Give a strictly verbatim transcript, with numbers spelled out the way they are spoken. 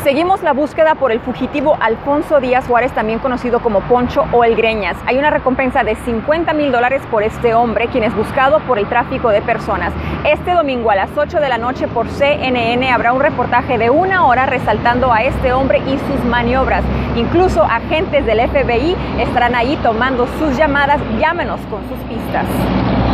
Seguimos la búsqueda por el fugitivo Alfonso Díaz Juárez, también conocido como Poncho o El Greñas. Hay una recompensa de cincuenta mil dólares por este hombre, quien es buscado por el tráfico de personas. Este domingo a las ocho de la noche por C N N habrá un reportaje de una hora resaltando a este hombre y sus maniobras. Incluso agentes del F B I estarán ahí tomando sus llamadas. Llámenos con sus pistas.